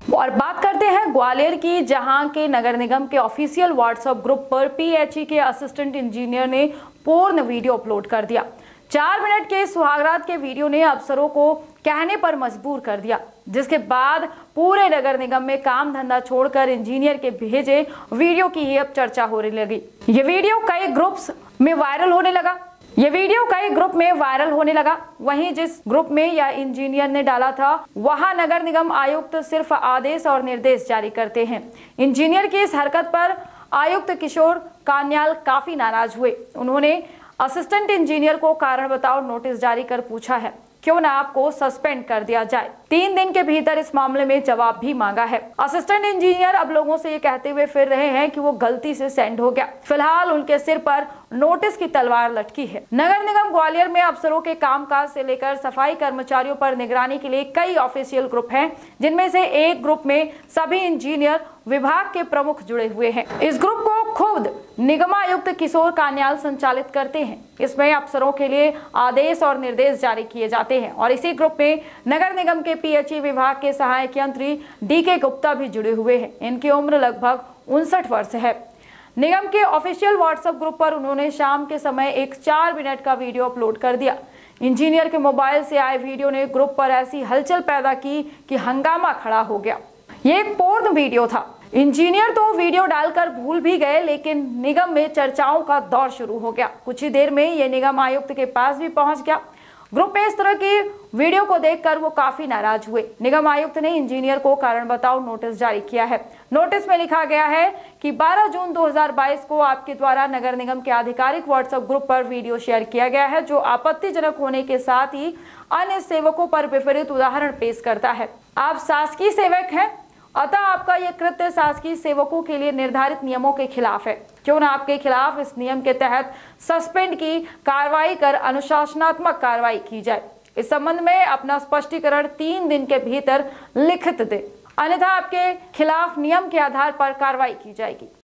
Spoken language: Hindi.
और बात करते हैं ग्वालियर की, जहां के नगर निगम के ऑफिशियल व्हाट्सएप ग्रुप पर पीएचई के असिस्टेंट इंजीनियर ने पूर्ण वीडियो अपलोड कर दिया। 4 मिनट के सुहागरात के वीडियो ने अफसरों को कहने पर मजबूर कर दिया, जिसके बाद पूरे नगर निगम में काम धंधा छोड़कर इंजीनियर के भेजे वीडियो की अब चर्चा होने लगी। ये वीडियो कई ग्रुप्स में वायरल होने लगा। वहीं जिस ग्रुप में यह इंजीनियर ने डाला था, वहां नगर निगम आयुक्त सिर्फ आदेश और निर्देश जारी करते हैं। इंजीनियर की इस हरकत पर आयुक्त किशोर कान्याल काफी नाराज हुए। उन्होंने असिस्टेंट इंजीनियर को कारण बताओ नोटिस जारी कर पूछा है, क्यों ना आपको सस्पेंड कर दिया जाए। 3 दिन के भीतर इस मामले में जवाब भी मांगा है। असिस्टेंट इंजीनियर अब लोगों से ये कहते हुए फिर रहे हैं कि वो गलती से सेंड हो गया। फिलहाल उनके सिर पर नोटिस की तलवार लटकी है। नगर निगम ग्वालियर में अफसरों के कामकाज से लेकर सफाई कर्मचारियों पर निगरानी के लिए कई ऑफिशियल ग्रुप हैं, जिनमें से एक ग्रुप में सभी इंजीनियर विभाग के प्रमुख जुड़े हुए हैं। इस ग्रुप को खुद निगमायुक्त किशोर कान्याल संचालित करते हैं। इसमें अफसरों के लिए आदेश और निर्देश जारी किए जाते हैं और इसी ग्रुप में नगर निगम के पीएचई विभाग के सहायक यंत्री डीके गुप्ता भी जुड़े हुए हैं। इनकी उम्र लगभग 59 वर्ष है। निगम के ऑफिशियल व्हाट्सएप ग्रुप पर उन्होंने शाम के समय एक 4 मिनट का वीडियो अपलोड कर दिया। इंजीनियर के मोबाइल से आए वीडियो ने ग्रुप पर ऐसी हलचल पैदा की कि हंगामा खड़ा हो गया। ये एक पूर्ण वीडियो था। इंजीनियर तो वीडियो डालकर भूल भी गए, लेकिन निगम में चर्चाओं का दौर शुरू हो गया। कुछ ही देर में ये निगम आयुक्त के पास भी पहुंच गया। ग्रुप में इस तरह की वीडियो को देखकर वो काफी नाराज हुए। निगम आयुक्त ने इंजीनियर को कारण बताओ नोटिस जारी किया है। नोटिस में लिखा गया है कि 12 जून 2022 को आपके द्वारा नगर निगम के आधिकारिक व्हाट्सएप ग्रुप पर वीडियो शेयर किया गया है, जो आपत्तिजनक होने के साथ ही अन्य सेवकों पर विपरीत उदाहरण पेश करता है। आप शासकीय सेवक हैं, अतः आपका यह कृत्य शासकीय सेवकों के लिए निर्धारित नियमों के खिलाफ है। क्यों न आपके खिलाफ इस नियम के तहत सस्पेंड की कार्रवाई कर अनुशासनात्मक कार्रवाई की जाए। इस संबंध में अपना स्पष्टीकरण 3 दिन के भीतर लिखित दे, अन्यथा आपके खिलाफ नियम के आधार पर कार्रवाई की जाएगी।